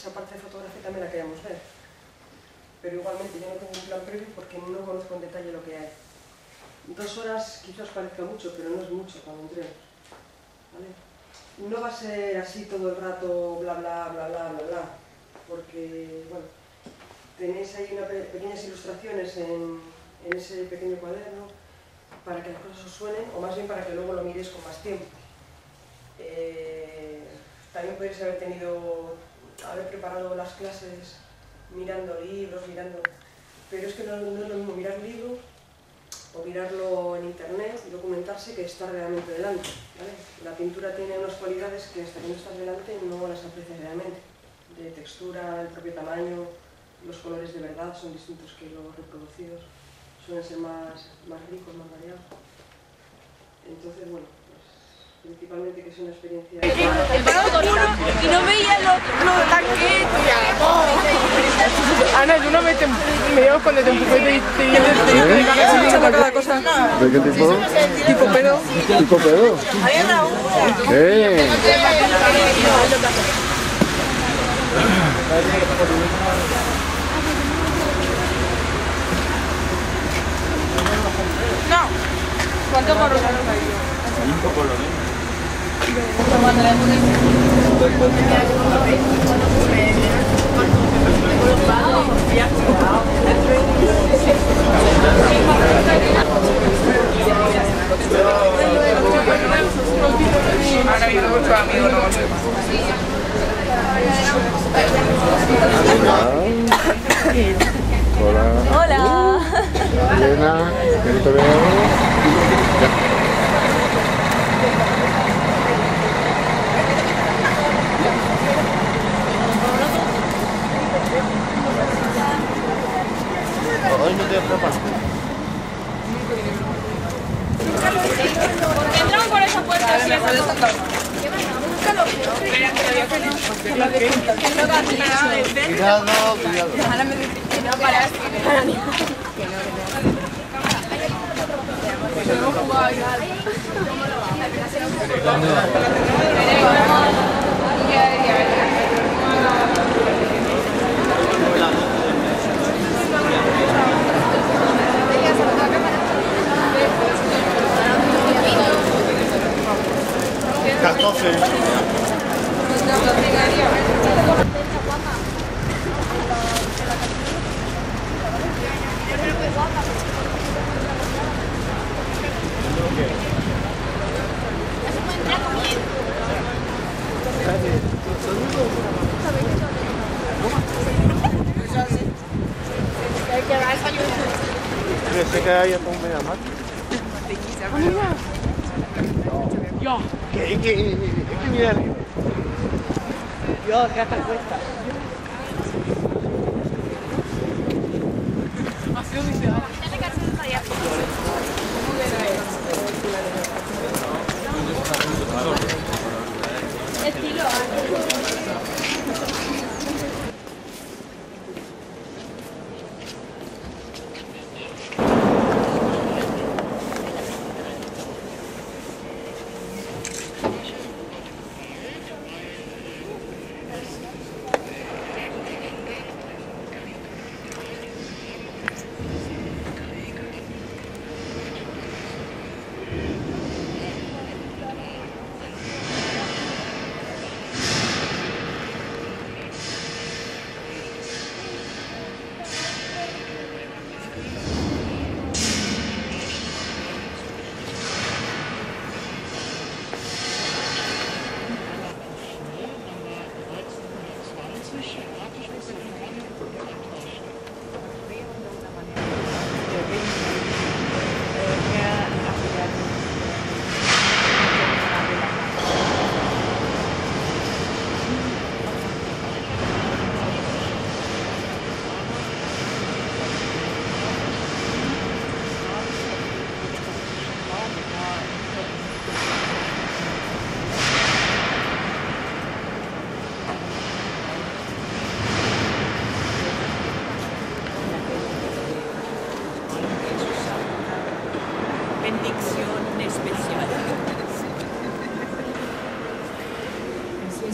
esa parte de fotografía también la queríamos ver. Pero igualmente yo no tengo un plan previo porque no conozco en detalle lo que hay. 2 horas quizás parezca mucho, pero no es mucho cuando entremos, ¿vale? No va a ser así todo el rato bla bla bla bla bla bla, porque, bueno, tenéis ahí pequeñas ilustraciones en ese pequeño cuaderno para que las cosas os suenen, o más bien para que luego lo miréis con más tiempo. También podéis haber preparado las clases mirando libros, pero es que no es lo mismo mirar libros o mirarlo en internet y documentarse que estar realmente delante, ¿vale? La pintura tiene unas cualidades que hasta que no estás delante no las aprecias realmente, de textura, el propio tamaño, los colores de verdad son distintos que los reproducidos, suelen ser más ricos, más variados. Entonces, bueno, principalmente que es una experiencia... Y no veía los tanques. Ana, tú no me llevas cuando te empujé y te cada cosa. ¿De qué tipo? Tipo pedo. ¿Tipo pedo? No. ¿Cuántos colones hay? 5 colones. Han habido muchos amigos, no sé. Hola. Hola. Elena, que no te veo. Hoy no te preparas. Entramos por esa puerta, sí, Cuidado, cuidado. Pensé que había con media máquina. Yo. ¿Qué mierda? Yo, que hasta cuesta. Ha sido mi ciudad. Estilo.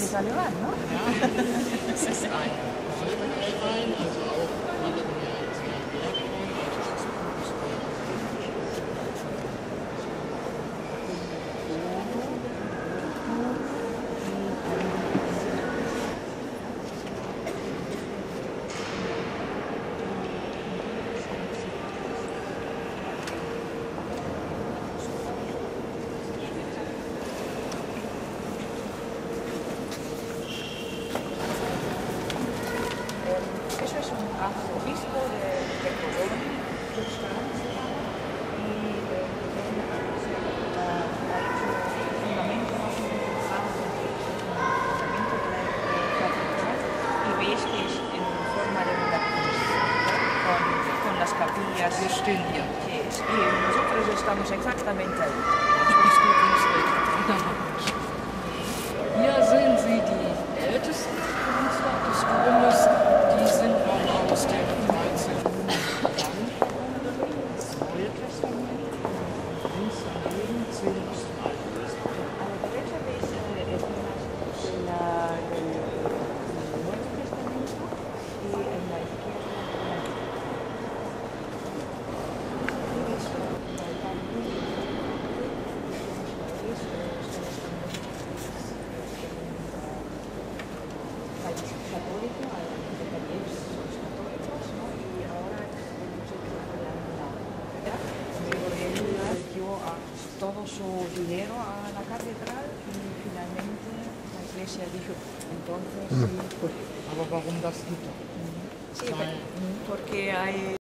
ist alemán, ¿no? Es ist ein Silberstein, also auch jede Menge Eso es un arzobispo de Colón, que está y ha hecho el fundamento más o menos del fundamento de la catedral y veis que es en forma de una cruz con las capillas de estudio que es. Y nosotros estamos exactamente ahí. Hier sehen Sie die ältesten Künstler des Domes, die sind noch aus dem 13. Jahrhundert. Das Neue Testament und links daneben zählen das Alte Testament. A la derecha veis escenas del Nuevo Testamento y en la izquierda del Antiguo. Y veis el altar católico, de talleres católicos, ¿no? Y ahora hemos hecho la dio todo su dinero a la catedral y finalmente la iglesia dijo, entonces sí, pues, Aber warum das Gitter? sí, porque hay